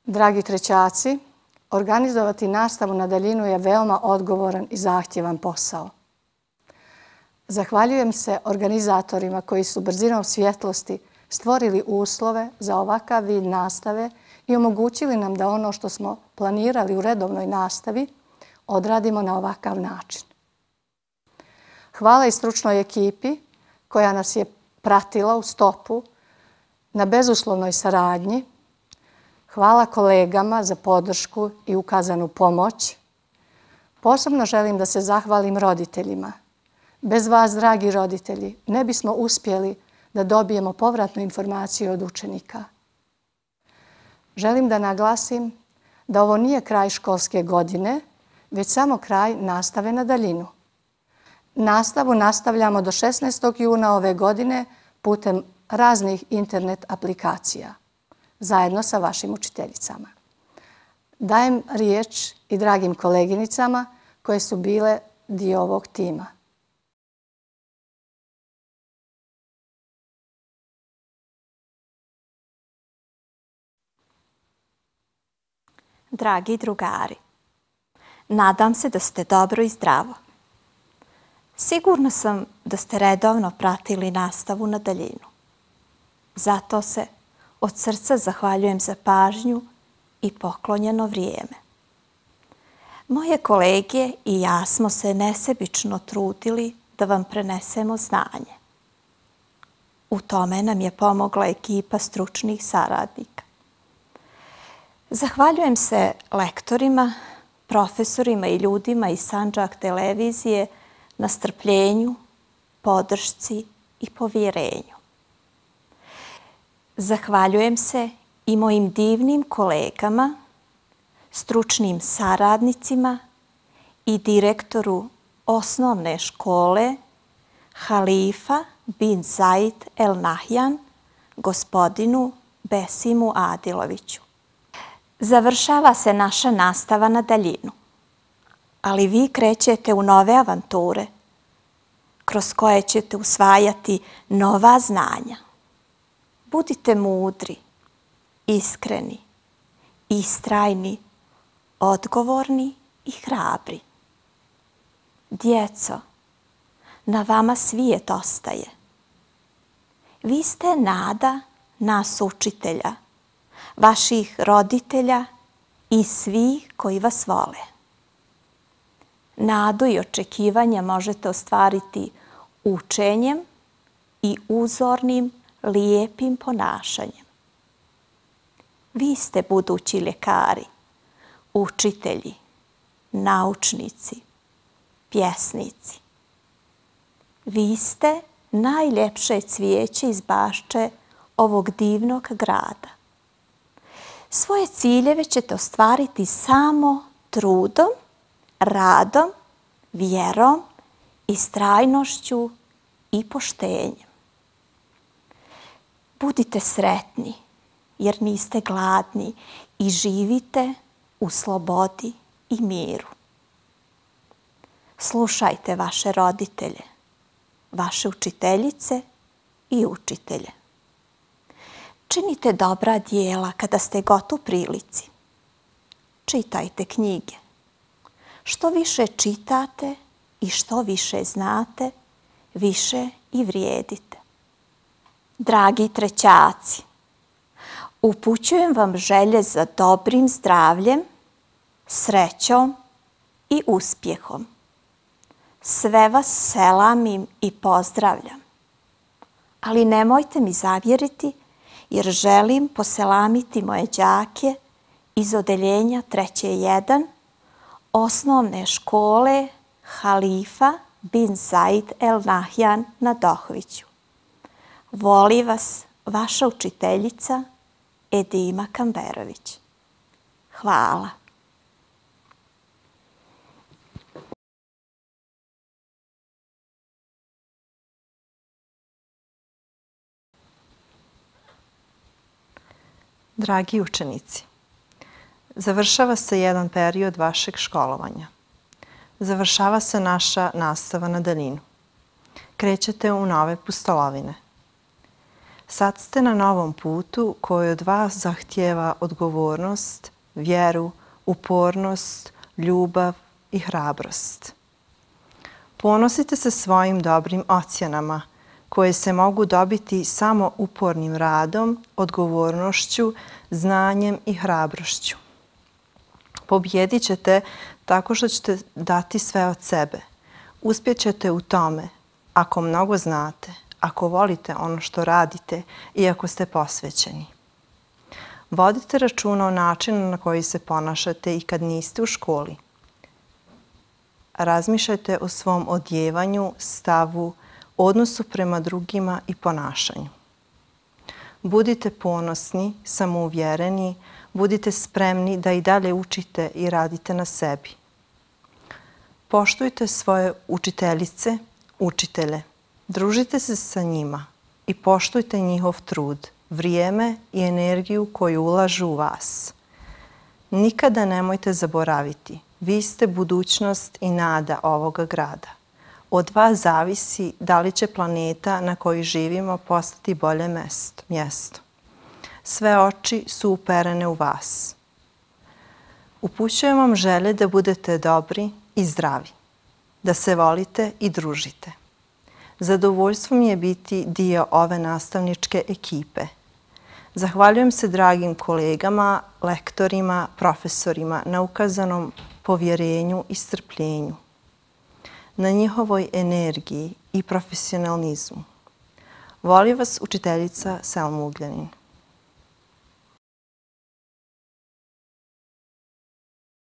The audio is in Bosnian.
Dragi trećaci, organizovati nastavu na daljinu je veoma odgovoran i zahtjevan posao. Zahvaljujem se organizatorima koji su brzinom svjetlosti stvorili uslove za ovakav vid nastave i omogućili nam da ono što smo planirali u redovnoj nastavi odradimo na ovakav način. Hvala i stručnoj ekipi koja nas je pratila u stopu na bezuslovnoj saradnji. Hvala kolegama za podršku i ukazanu pomoć. Posebno želim da se zahvalim roditeljima. Bez vas, dragi roditelji, ne bismo uspjeli da dobijemo povratnu informaciju od učenika. Želim da naglasim da ovo nije kraj školske godine, već samo kraj nastave na daljinu. Nastavu nastavljamo do 16. juna ove godine putem raznih internet aplikacija, zajedno sa vašim učiteljicama. Dajem riječ i dragim koleginicama koje su bile dio ovog tima. Dragi drugari, nadam se da ste dobro i zdravo. Sigurna sam da ste redovno pratili nastavu na daljinu. Zato se od srca zahvaljujem za pažnju i poklonjeno vrijeme. Moje kolege i ja smo se nesebično trudili da vam prenesemo znanje. U tome nam je pomogla ekipa stručnih saradnika. Zahvaljujem se lektorima, profesorima i ljudima iz Sandžak televizije na strpljenju, podršci i povjerenju. Zahvaljujem se i mojim divnim kolegama, stručnim saradnicima i direktoru osnovne škole Halifa bin Zaid El Nahjan, gospodinu Besimu Adiloviću. Završava se naša nastava na daljinu, ali vi krećete u nove avanture kroz koje ćete usvajati nova znanja. Budite mudri, iskreni, istrajni, odgovorni i hrabri. Djeco, na vama svijet ostaje. Vi ste nada nas učitelja, vaših roditelja i svih koji vas vole. Nadu i očekivanja možete ostvariti učenjem i uzornim, lijepim ponašanjem. Vi ste budući ljekari, učitelji, naučnici, pjesnici. Vi ste najljepše cvijeće iz bašče ovog divnog grada. Svoje ciljeve ćete ostvariti samo trudom, radom, vjerom, istrajnošću i poštenjem. Budite sretni jer niste gladni i živite u slobodi i miru. Slušajte vaše roditelje, vaše učiteljice i učitelje. Činite dobra djela kada ste god u prilici. Čitajte knjige. Što više čitate i što više znate, više i vrijedite. Dragi trećaci, upućujem vam želje za dobrim zdravljem, srećom i uspjehom. Sve vas selamim i pozdravljam. Ali nemojte mi zavjeriti jer želim poselamiti moje đake iz odeljenja 3.1 osnovne škole Halifa bin Zaid El Nahjan na Dohviću. Voli vas vaša učiteljica Edima Kamberović. Hvala. Dragi učenici, završava se jedan period vašeg školovanja. Završava se naša nastava na daljinu. Krećete u nove pustolovine. Sad ste na novom putu koji od vas zahtijeva odgovornost, vjeru, upornost, ljubav i hrabrost. Ponosite se svojim dobrim ocjenama koje se mogu dobiti samo upornim radom, odgovornošću, znanjem i hrabrošću. Pobjedit ćete tako što ćete dati sve od sebe. Uspjet ćete u tome ako mnogo znate, ako volite ono što radite i ako ste posvećeni. Vodite računa o načinu na koji se ponašate i kad niste u školi. Razmišljajte o svom odjevanju, stavu, odnosu prema drugima i ponašanju. Budite ponosni, samouvjereni, budite spremni da i dalje učite i radite na sebi. Poštujte svoje učiteljice, učitelje. Družite se sa njima i poštujte njihov trud, vrijeme i energiju koju ulažu u vas. Nikada nemojte zaboraviti, vi ste budućnost i nada ovoga grada. Od vas zavisi da li će planeta na kojoj živimo postati bolje mjesto. Sve oči su uperene u vas. Upućujem vam želje da budete dobri i zdravi, da se volite i družite. Zadovoljstvo mi je biti dio ove nastavničke ekipe. Zahvaljujem se dragim kolegama, lektorima, profesorima na ukazanom povjerenju i strpljenju, na njihovoj energiji i profesionalizmu. Voli vas učiteljica Selma Ugljanin.